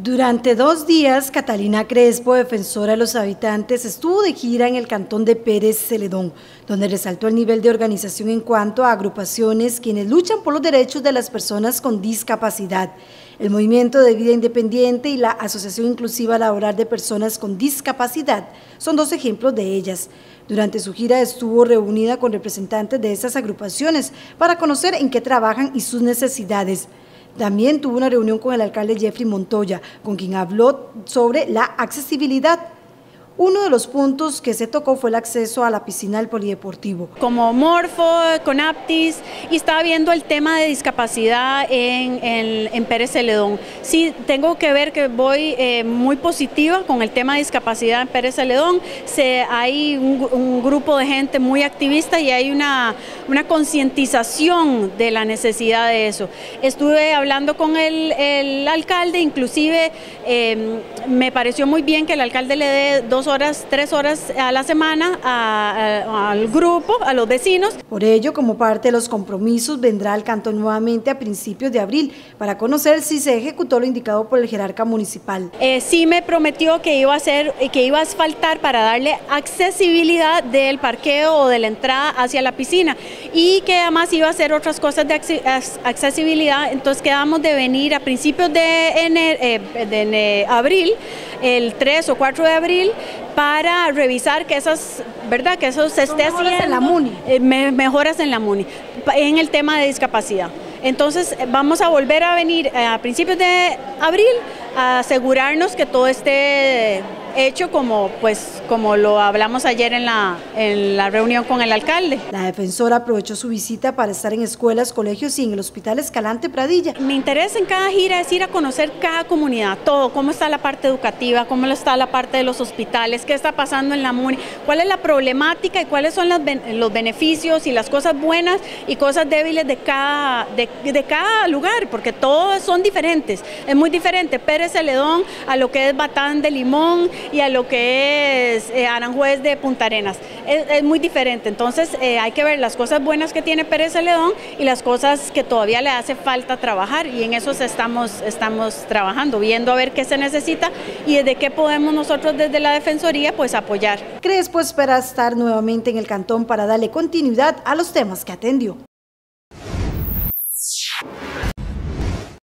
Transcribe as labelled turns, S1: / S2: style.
S1: Durante 2 días, Catalina Crespo, defensora de los habitantes, estuvo de gira en el cantón de Pérez Celedón, donde resaltó el nivel de organización en cuanto a agrupaciones quienes luchan por los derechos de las personas con discapacidad. El Movimiento de Vida Independiente y la Asociación Inclusiva Laboral de Personas con Discapacidad son 2 ejemplos de ellas. Durante su gira estuvo reunida con representantes de estas agrupaciones para conocer en qué trabajan y sus necesidades. También tuvo una reunión con el alcalde Jeffrey Montoya, con quien habló sobre la accesibilidad. Uno de los puntos que se tocó fue el acceso a la piscina del polideportivo.
S2: Como Morfo, con Aptis, y estaba viendo el tema de discapacidad en Pérez Celedón. Sí, tengo que ver que voy muy positiva con el tema de discapacidad en Pérez Celedón. Hay un grupo de gente muy activista y hay una concientización de la necesidad de eso. Estuve hablando con el alcalde, inclusive me pareció muy bien que el alcalde le dé 3 horas a la semana al grupo, a los vecinos.
S1: Por ello, como parte de los compromisos, vendrá al cantón nuevamente a principios de abril para conocer si se ejecutó lo indicado por el jerarca municipal.
S2: Sí me prometió que iba a asfaltar para darle accesibilidad del parqueo o de la entrada hacia la piscina y que además iba a hacer otras cosas de accesibilidad. Entonces quedamos de venir a principios de abril, el 3 o 4 de abril, para revisar que eso se esté haciendo
S1: en la MUNI.
S2: Mejoras en la MUNI, en el tema de discapacidad. Entonces vamos a volver a venir a principios de abril a asegurarnos que todo esté hecho como lo hablamos ayer en la reunión con el alcalde.
S1: La defensora aprovechó su visita para estar en escuelas, colegios y en el Hospital Escalante Pradilla.
S2: Mi interés en cada gira es ir a conocer cada comunidad, todo, cómo está la parte educativa, cómo está la parte de los hospitales, qué está pasando en la MUNI, cuál es la problemática y cuáles son los beneficios y las cosas buenas y cosas débiles de cada lugar, porque todos son diferentes. Es muy diferente Pérez Celedón a lo que es Batán de Limón y a lo que es Aranjuez de Punta Arenas. Es muy diferente, entonces hay que ver las cosas buenas que tiene Pérez Celedón y las cosas que todavía le hace falta trabajar, y en eso estamos trabajando, viendo a ver qué se necesita y desde qué podemos nosotros desde la Defensoría pues apoyar.
S1: Crespo espera estar nuevamente en el cantón para darle continuidad a los temas que atendió.